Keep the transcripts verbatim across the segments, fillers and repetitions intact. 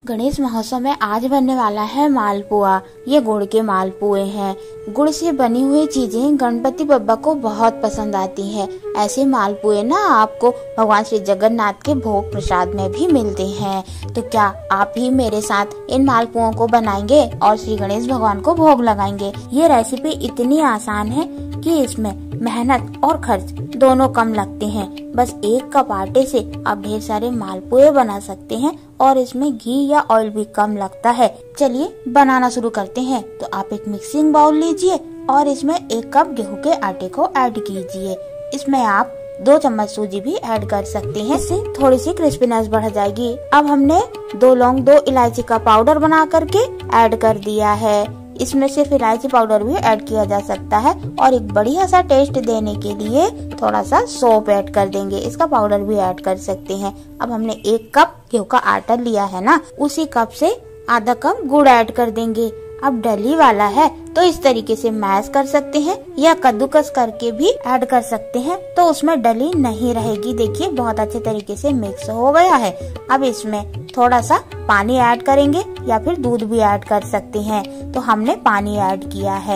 गणेश महोत्सव में आज बनने वाला है मालपुआ। ये गुड़ के मालपुए हैं। गुड़ से बनी हुई चीजें गणपति बप्पा को बहुत पसंद आती हैं। ऐसे मालपुए ना आपको भगवान श्री जगन्नाथ के भोग प्रसाद में भी मिलते हैं। तो क्या आप भी मेरे साथ इन मालपुओं को बनाएंगे और श्री गणेश भगवान को भोग लगाएंगे। ये रेसिपी इतनी आसान है कि इसमें मेहनत और खर्च दोनों कम लगते हैं। बस एक कप आटे से आप ढेर सारे मालपुए बना सकते हैं और इसमें घी या ऑयल भी कम लगता है। चलिए बनाना शुरू करते हैं। तो आप एक मिक्सिंग बाउल लीजिए और इसमें एक कप गेहूं के आटे को ऐड कीजिए। इसमें आप दो चम्मच सूजी भी ऐड कर सकते हैं, इससे थोड़ी सी क्रिस्पीनेस बढ़ जाएगी। अब हमने दो लौंग दो इलायची का पाउडर बना करके ऐड कर दिया है। इसमें सिर्फ इलायची पाउडर भी ऐड किया जा सकता है और एक बढ़िया सा टेस्ट देने के लिए थोड़ा सा सौंफ ऐड कर देंगे। इसका पाउडर भी ऐड कर सकते हैं। अब हमने एक कप गेहूं का आटा लिया है ना, उसी कप से आधा कप गुड़ ऐड कर देंगे। अब डली वाला है तो इस तरीके से मैश कर सकते हैं या कद्दूकस करके भी ऐड कर सकते हैं, तो उसमें डली नहीं रहेगी। देखिए बहुत अच्छे तरीके से मिक्स हो गया है। अब इसमें थोड़ा सा पानी ऐड करेंगे या फिर दूध भी ऐड कर सकते हैं। तो हमने पानी ऐड किया है।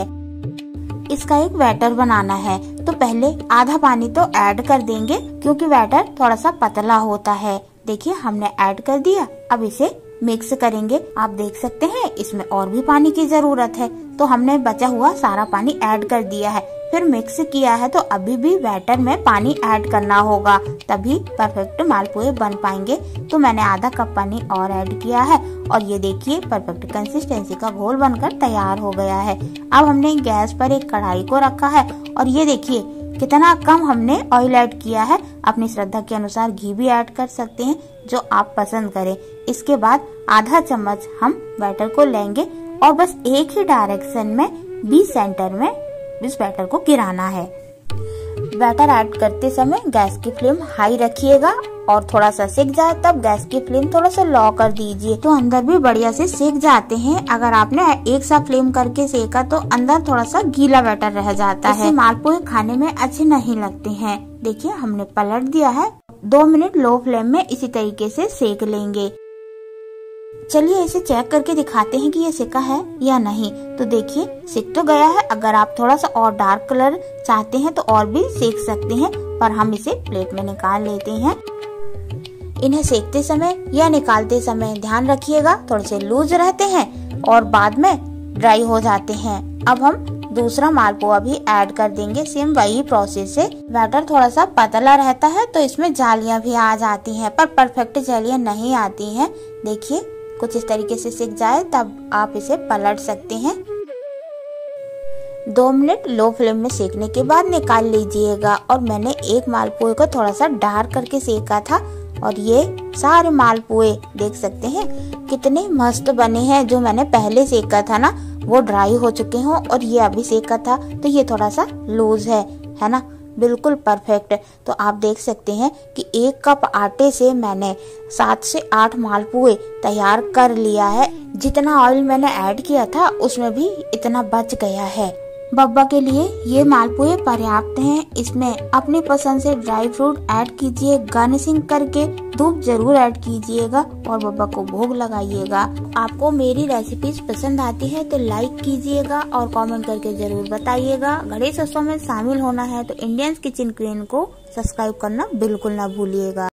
इसका एक बैटर बनाना है तो पहले आधा पानी तो ऐड कर देंगे क्योंकि बैटर थोड़ा सा पतला होता है। देखिए हमने ऐड कर दिया। अब इसे मिक्स करेंगे। आप देख सकते हैं इसमें और भी पानी की जरूरत है, तो हमने बचा हुआ सारा पानी ऐड कर दिया है। फिर मिक्स किया है तो अभी भी बैटर में पानी ऐड करना होगा, तभी परफेक्ट मालपुए बन पाएंगे। तो मैंने आधा कप पानी और ऐड किया है और ये देखिए परफेक्ट कंसिस्टेंसी का घोल बनकर तैयार हो गया है। अब हमने गैस पर एक कढ़ाई को रखा है और ये देखिए कितना कम हमने ऑयल ऐड किया है। अपनी श्रद्धा के अनुसार घी भी ऐड कर सकते हैं जो आप पसंद करें। इसके बाद आधा चम्मच हम बैटर को लेंगे और बस एक ही डायरेक्शन में बीच सेंटर में इस बैटर को गिराना है। बैटर ऐड करते समय गैस की फ्लेम हाई रखिएगा और थोड़ा सा सेक जाए तब गैस की फ्लेम थोड़ा सा लो कर दीजिए, तो अंदर भी बढ़िया से सेक जाते हैं। अगर आपने एक सा फ्लेम करके सेका तो अंदर थोड़ा सा गीला बैटर रह जाता है। मालपुए खाने में अच्छे नहीं लगते हैं। देखिए हमने पलट दिया है। दो मिनट लो फ्लेम में इसी तरीके से सेक लेंगे। चलिए इसे चेक करके दिखाते हैं कि ये सेका है या नहीं। तो देखिए सेक तो गया है। अगर आप थोड़ा सा और डार्क कलर चाहते हैं तो और भी सेक सकते हैं, पर हम इसे प्लेट में निकाल लेते हैं। इन्हें सेकते समय या निकालते समय ध्यान रखिएगा थोड़े से लूज रहते हैं और बाद में ड्राई हो जाते हैं। अब हम दूसरा मालपुआ भी ऐड कर देंगे। सेम वही प्रोसेस से बैटर थोड़ा सा पतला रहता है तो इसमें जालियां भी आ जाती हैं, पर परफेक्ट जालियां नहीं आती हैं। देखिए कुछ इस तरीके से सिक जाए तब आप इसे पलट सकते हैं। दो मिनट लो फ्लेम में सेकने के बाद निकाल लीजिएगा। और मैंने एक मालपुए को थोड़ा सा डार्क करके सेका था और ये सारे मालपुए देख सकते हैं कितने मस्त बने हैं। जो मैंने पहले सेका था ना वो ड्राई हो चुके हैं और ये अभी सेका था तो ये थोड़ा सा लूज है, है ना, बिल्कुल परफेक्ट। तो आप देख सकते हैं कि एक कप आटे से मैंने सात से आठ मालपुए तैयार कर लिया है। जितना ऑयल मैंने ऐड किया था उसमें भी इतना बच गया है। बब्बा के लिए ये मालपुए पर्याप्त हैं। इसमें अपनी पसंद से ड्राई फ्रूट ऐड कीजिए, गार्निशिंग करके धूप जरूर ऐड कीजिएगा और बब्बा को भोग लगाइएगा। आपको मेरी रेसिपीज पसंद आती है तो लाइक कीजिएगा और कमेंट करके जरूर बताइएगा। गणेश उत्सव में शामिल होना है तो इंडियंस किचन क्वीन को सब्सक्राइब करना बिल्कुल ना भूलिएगा।